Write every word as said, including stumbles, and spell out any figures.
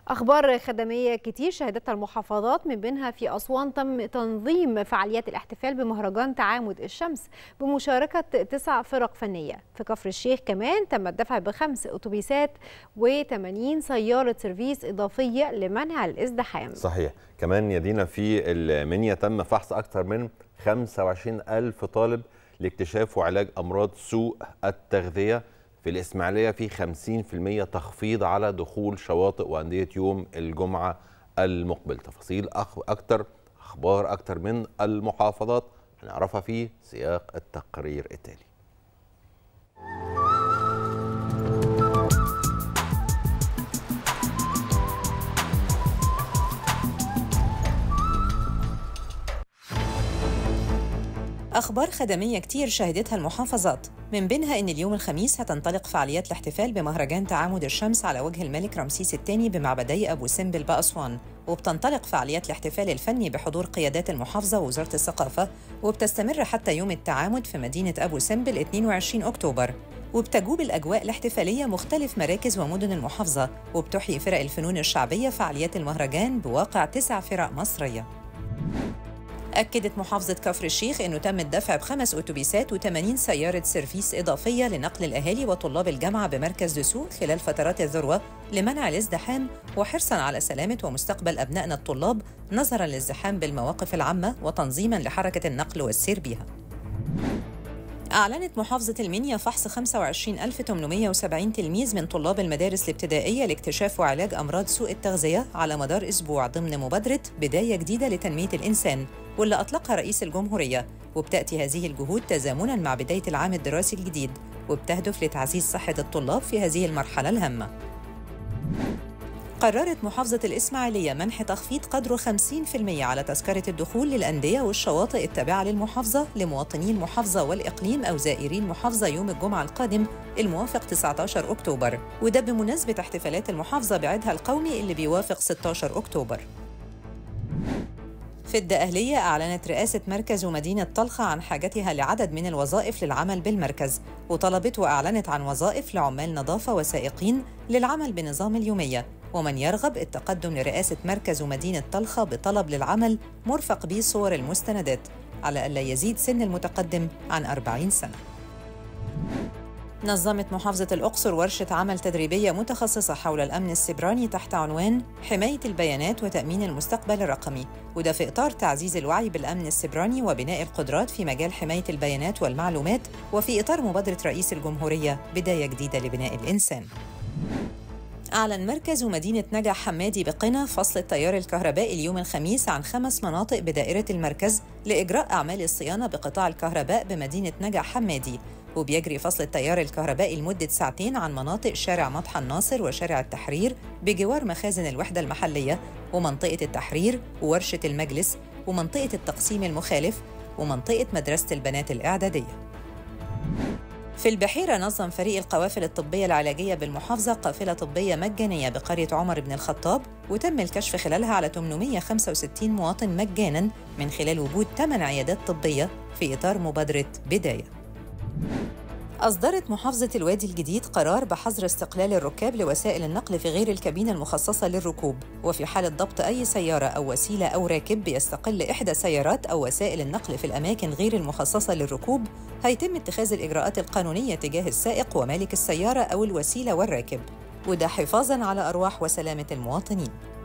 أخبار خدمية كتير شهدتها المحافظات، من بينها في أسوان تم تنظيم فعاليات الاحتفال بمهرجان تعامد الشمس بمشاركة تسع فرق فنية. في كفر الشيخ كمان تم الدفع بخمس أتوبيسات وثمانين سيارة سيرفيس إضافية لمنع الازدحام. صحيح. كمان يدينا في المنيا تم فحص أكثر من خمسة وعشرين ألف طالب لاكتشاف وعلاج أمراض سوء التغذية. في الإسماعيلية في خمسين بالمئة تخفيض على دخول شواطئ وأندية يوم الجمعة المقبل. تفاصيل أكتر، أخبار أكتر من المحافظات هنعرفها في سياق التقرير التالي. أخبار خدمية كتير شهدتها المحافظات، من بينها إن اليوم الخميس هتنطلق فعاليات الاحتفال بمهرجان تعامد الشمس على وجه الملك رمسيس الثاني بمعبدي أبو سمبل بأسوان، وبتنطلق فعاليات الاحتفال الفني بحضور قيادات المحافظة ووزارة الثقافة، وبتستمر حتى يوم التعامد في مدينة أبو سمبل اثنين وعشرين أكتوبر. وبتجوب الأجواء الاحتفالية مختلف مراكز ومدن المحافظة، وبتحيي فرق الفنون الشعبية فعاليات المهرجان بواقع تسع فرق مصرية. أكدت محافظة كفر الشيخ أنه تم الدفع بخمس أتوبيسات وثمانين سيارة سيرفيس إضافية لنقل الأهالي وطلاب الجامعة بمركز دسوق خلال فترات الذروة لمنع الازدحام وحرصاً على سلامة ومستقبل أبنائنا الطلاب نظراً للازدحام بالمواقف العامة وتنظيماً لحركة النقل والسير بها. أعلنت محافظة المنيا فحص خمسة وعشرين ألف وثمانمئة وسبعين تلميذ من طلاب المدارس الابتدائية لاكتشاف وعلاج أمراض سوء التغذية على مدار أسبوع ضمن مبادرة بداية جديدة لتنمية الإنسان، واللي أطلقها رئيس الجمهورية. وبتأتي هذه الجهود تزامناً مع بداية العام الدراسي الجديد، وبتهدف لتعزيز صحة الطلاب في هذه المرحلة الهامة. قررت محافظة الإسماعيلية منح تخفيض قدره خمسين بالمئة على تذكرة الدخول للأندية والشواطئ التابعة للمحافظة لمواطني المحافظة والإقليم أو زائري المحافظة يوم الجمعة القادم الموافق تسعة عشر أكتوبر، وده بمناسبة احتفالات المحافظة بعيدها القومي اللي بيوافق ستة عشر أكتوبر. في الدقهلية أعلنت رئاسة مركز ومدينة طلخة عن حاجتها لعدد من الوظائف للعمل بالمركز، وطلبت وأعلنت عن وظائف لعمال نظافة وسائقين للعمل بنظام اليومية، ومن يرغب التقدم لرئاسة مركز ومدينة طلخة بطلب للعمل مرفق به صور المستندات على ألا يزيد سن المتقدم عن أربعين سنة. نظمت محافظة الأقصر ورشة عمل تدريبية متخصصة حول الأمن السيبراني تحت عنوان حماية البيانات وتأمين المستقبل الرقمي، وده في إطار تعزيز الوعي بالأمن السيبراني وبناء القدرات في مجال حماية البيانات والمعلومات، وفي إطار مبادرة رئيس الجمهورية بداية جديدة لبناء الإنسان. أعلن مركز ومدينة نجع حمادي بقنا فصل التيار الكهربائي اليوم الخميس عن خمس مناطق بدائرة المركز لإجراء أعمال الصيانة بقطاع الكهرباء بمدينة نجع حمادي، وبيجري فصل التيار الكهربائي لمدة ساعتين عن مناطق شارع مطحن الناصر وشارع التحرير بجوار مخازن الوحدة المحلية ومنطقة التحرير وورشة المجلس ومنطقة التقسيم المخالف ومنطقة مدرسة البنات الإعدادية. في البحيرة نظم فريق القوافل الطبية العلاجية بالمحافظة قافلة طبية مجانية بقرية عمر بن الخطاب، وتم الكشف خلالها على ثمانمئة وخمسة وستين مواطن مجاناً من خلال وجود ثمان عيادات طبية في إطار مبادرة بداية. أصدرت محافظة الوادي الجديد قرار بحظر استقلال الركاب لوسائل النقل في غير الكابينة المخصصة للركوب، وفي حالة ضبط أي سيارة أو وسيلة أو راكب بيستقل إحدى سيارات أو وسائل النقل في الأماكن غير المخصصة للركوب، هيتم اتخاذ الإجراءات القانونية تجاه السائق ومالك السيارة أو الوسيلة والراكب، وده حفاظاً على أرواح وسلامة المواطنين.